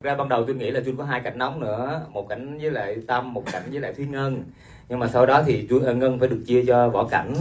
Ra ban đầu tôi nghĩ là Jun có 2 cảnh nóng nữa, một cảnh với lại Tâm, một cảnh với lại Thúy Ngân, nhưng mà sau đó thì Ngân phải được chia cho Võ Cảnh.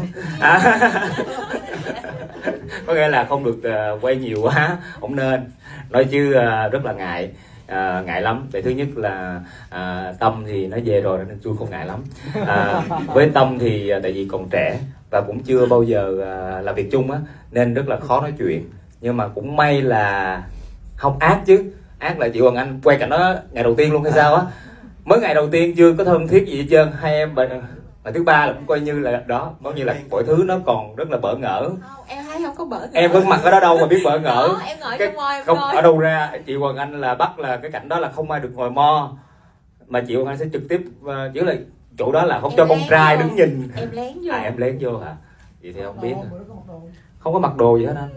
Có nghĩa là không được quay nhiều quá, không nên nói chứ rất là ngại. Ngại lắm. Tại thứ nhất là Tâm thì nó về rồi nên tôi không ngại lắm. Với Tâm thì tại vì còn trẻ và cũng chưa bao giờ làm việc chung á, nên rất là khó nói chuyện. Nhưng mà cũng may là không ác chứ. Ác là chị Hoàng Anh quay cảnh đó ngày đầu tiên luôn hay sao á. Mới ngày đầu tiên chưa có thân thiết gì hết trơn. Hai em ngày thứ 3 là cũng coi như là đó, coi như là mọi thứ nó còn rất là bỡ ngỡ. Không, em thấy không có bỡ ngỡ. Em có mặt ở đó đâu mà biết bỡ ngỡ. Đó, em ngồi trong môi không ở đâu ra. Chị Hoàng Anh là bắt là cái cảnh đó là không ai được ngồi mo, mà chị Hoàng Anh sẽ trực tiếp chỉ là chỗ đó là không em cho con trai đứng nhìn. Em lén vô. Em lén vô hả? Vậy thì không biết. Không có mặc đồ gì hết anh.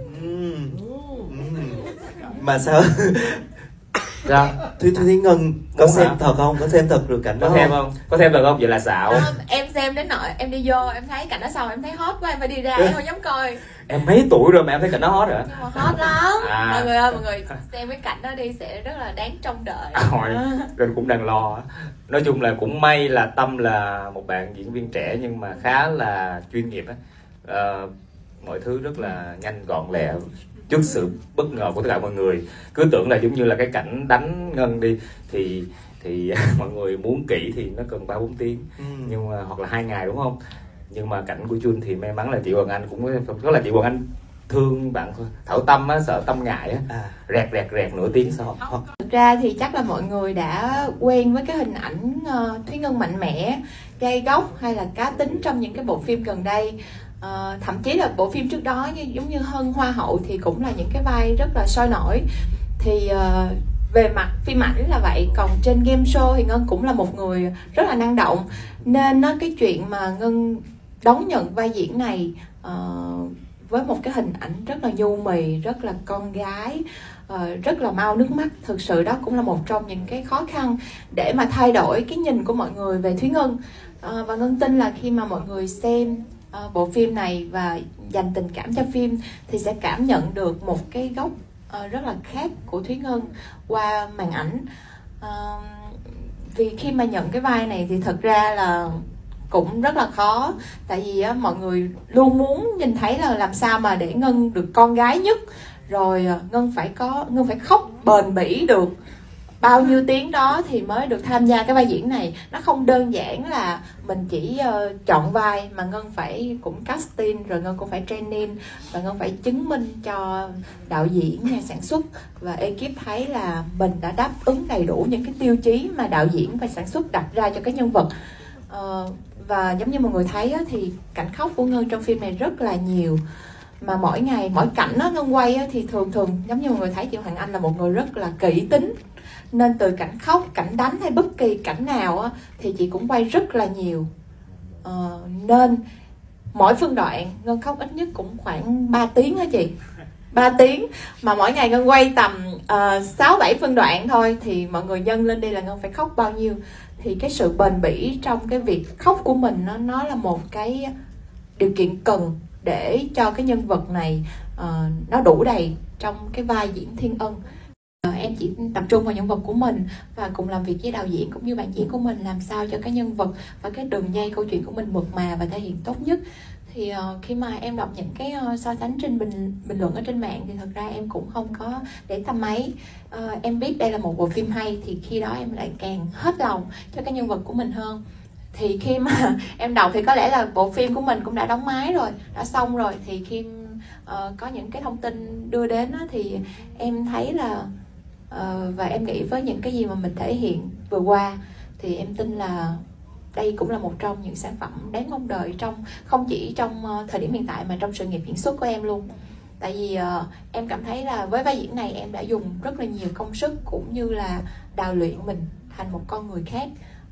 Mà sao? Sao? Thúy Ngân có xem thật không? Có xem thật được cảnh đó có xem không? Có xem được không? Vậy là xạo. Em xem đến nỗi em đi vô em thấy cảnh đó xong em thấy hot quá em phải đi ra em không dám coi. Em mấy tuổi rồi mà em thấy cảnh đó hot rồi? Nhưng mà hot lắm. Mọi người ơi, mọi người xem cái cảnh đó đi sẽ rất là đáng trông đợi. Nên cũng đang lo. Nói chung là cũng may là Tâm là một bạn diễn viên trẻ nhưng mà khá là chuyên nghiệp á. Mọi thứ rất là nhanh gọn lẹ. Trước sự bất ngờ của tất cả mọi người, cứ tưởng là giống như là cái cảnh đánh Ngân đi thì mọi người muốn kỹ thì nó cần 3-4 tiếng, nhưng mà hoặc là 2 ngày đúng không? Nhưng mà cảnh của Jun thì may mắn là chị Hoàng Anh cũng có là chị Hoàng Anh thương bạn Thảo Tâm á, sợ Tâm ngại á, rẹt nửa tiếng sau. Thực ra thì chắc là mọi người đã quen với cái hình ảnh Thúy Ngân mạnh mẽ, gai góc hay là cá tính trong những cái bộ phim gần đây. Thậm chí là bộ phim trước đó giống như Hân Hoa Hậu thì cũng là những cái vai rất là sôi nổi. Thì về mặt phim ảnh là vậy, còn trên game show thì Ngân cũng là một người rất là năng động, nên cái chuyện mà Ngân đón nhận vai diễn này với một cái hình ảnh rất là nhu mì, rất là con gái, rất là mau nước mắt, thực sự đó cũng là một trong những cái khó khăn để mà thay đổi cái nhìn của mọi người về Thúy Ngân. Và Ngân tin là khi mà mọi người xem bộ phim này và dành tình cảm cho phim thì sẽ cảm nhận được một cái góc rất là khác của Thúy Ngân qua màn ảnh. Vì khi mà nhận cái vai này thì thật ra là cũng rất là khó, tại vì mọi người luôn muốn nhìn thấy là làm sao mà để Ngân được con gái nhất, rồi Ngân phải khóc bền bỉ được bao nhiêu tiếng đó thì mới được tham gia cái vai diễn này. Nó không đơn giản là mình chỉ chọn vai, mà Ngân phải cũng casting, rồi Ngân cũng phải training, và Ngân phải chứng minh cho đạo diễn, nhà sản xuất và ekip thấy là mình đã đáp ứng đầy đủ những cái tiêu chí mà đạo diễn và sản xuất đặt ra cho cái nhân vật. Và giống như mọi người thấy thì cảnh khóc của Ngân trong phim này rất là nhiều, mà mỗi ngày mỗi cảnh Ngân quay thì thường giống như mọi người thấy chị Hoàng Anh là một người rất là kỹ tính, nên từ cảnh khóc, cảnh đánh hay bất kỳ cảnh nào thì chị cũng quay rất là nhiều. Nên mỗi phân đoạn Ngân khóc ít nhất cũng khoảng 3 tiếng hả chị? 3 tiếng, mà mỗi ngày Ngân quay tầm 6-7 phân đoạn thôi, thì mọi người nhân lên đây là Ngân phải khóc bao nhiêu. Thì cái sự bền bỉ trong cái việc khóc của mình nó là một cái điều kiện cần để cho cái nhân vật này nó đủ đầy trong cái vai diễn Thiên Ân. Em chỉ tập trung vào nhân vật của mình và cùng làm việc với đạo diễn cũng như bạn diễn của mình, làm sao cho cái nhân vật và cái đường dây câu chuyện của mình mượt mà và thể hiện tốt nhất. Thì khi mà em đọc những cái so sánh trên bình luận ở trên mạng thì thật ra em cũng không có để tâm mấy. Em biết đây là một bộ phim hay thì khi đó em lại càng hết lòng cho cái nhân vật của mình hơn. Thì khi mà em đọc thì có lẽ là bộ phim của mình cũng đã đóng máy rồi, đã xong rồi, thì khi có những cái thông tin đưa đến thì em thấy là và em nghĩ với những cái gì mà mình thể hiện vừa qua thì em tin là đây cũng là một trong những sản phẩm đáng mong đợi không chỉ trong thời điểm hiện tại mà trong sự nghiệp diễn xuất của em luôn. Tại vì em cảm thấy là với vai diễn này em đã dùng rất là nhiều công sức cũng như là đào luyện mình thành một con người khác,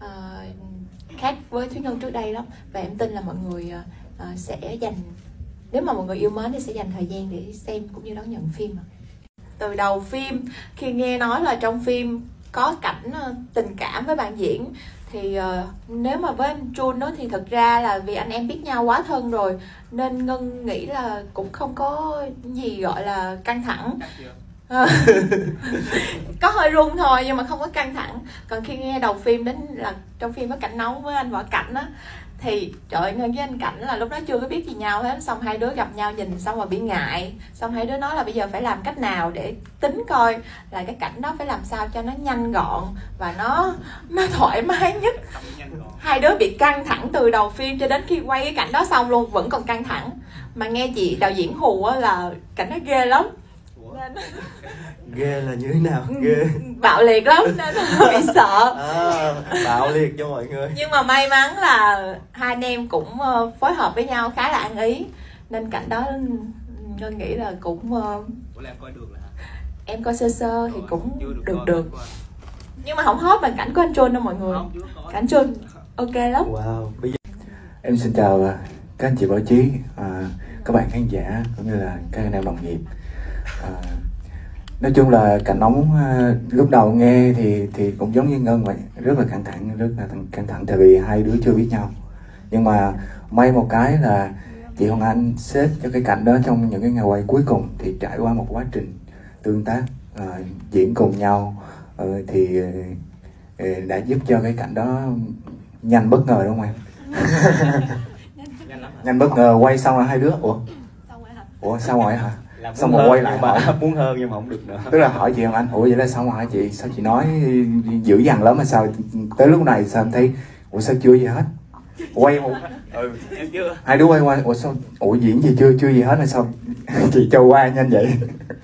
khác với Thúy Ngân trước đây lắm. Và em tin là mọi người sẽ dành, nếu mà mọi người yêu mến thì sẽ dành thời gian để xem cũng như đón nhận phim. Từ đầu phim khi nghe nói là trong phim có cảnh tình cảm với bạn diễn thì nếu mà với anh Jun đó thì thật ra là vì anh em biết nhau quá thân rồi nên Ngân nghĩ là cũng không có gì gọi là căng thẳng. Có hơi run thôi nhưng mà không có căng thẳng. Còn khi nghe đầu phim đến là trong phim có Cảnh Nóng với anh Võ Cảnh á, thì trời ơi, Ngân với anh Cảnh là lúc đó chưa có biết gì nhau hết. Xong hai đứa gặp nhau nhìn xong rồi bị ngại. Xong hai đứa nói là bây giờ phải làm cách nào để tính coi là cái cảnh đó phải làm sao cho nó nhanh gọn và nó thoải mái nhất. Hai đứa bị căng thẳng từ đầu phim cho đến khi quay cái cảnh đó xong luôn vẫn còn căng thẳng. Mà nghe chị đạo diễn Hù á là cảnh nó ghê lắm. Ghê là như thế nào? Ghê Bạo liệt lắm nên bị sợ. bạo liệt cho mọi người. Nhưng mà may mắn là hai anh em cũng phối hợp với nhau khá là ăn ý, nên cảnh đó Ngân nghĩ là cũng em coi được là em coi sơ sơ thì cũng được. Nhưng mà không hot bằng cảnh của anh Trôn đâu mọi người. Cảnh Trôn ok lắm. Wow, bây giờ Em xin chào các anh chị báo chí, các bạn khán giả cũng như là các anh em đồng nghiệp. Nói chung là Cảnh Nóng lúc đầu nghe thì cũng giống như Ngân vậy, rất là căng thẳng tại vì hai đứa chưa biết nhau. Nhưng mà may một cái là chị Hoàng Anh xếp cho cái cảnh đó trong những cái ngày quay cuối cùng, thì trải qua một quá trình tương tác diễn cùng nhau thì đã giúp cho cái cảnh đó nhanh bất ngờ đúng không em? Nhanh bất ngờ quay xong là hai đứa ủa xong rồi hả? Xong rồi quay lại hỏi, muốn hơn nhưng mà không được nữa. tức là hỏi chị Hoàng Anh, ủa vậy là xong rồi hả chị? Sao chị nói dữ dằn lắm mà sao tới lúc này sao em thấy ủa sao chưa gì hết? Quay một hai đứa quay ủa sao diễn gì chưa gì hết là sao chị cho qua nhanh vậy?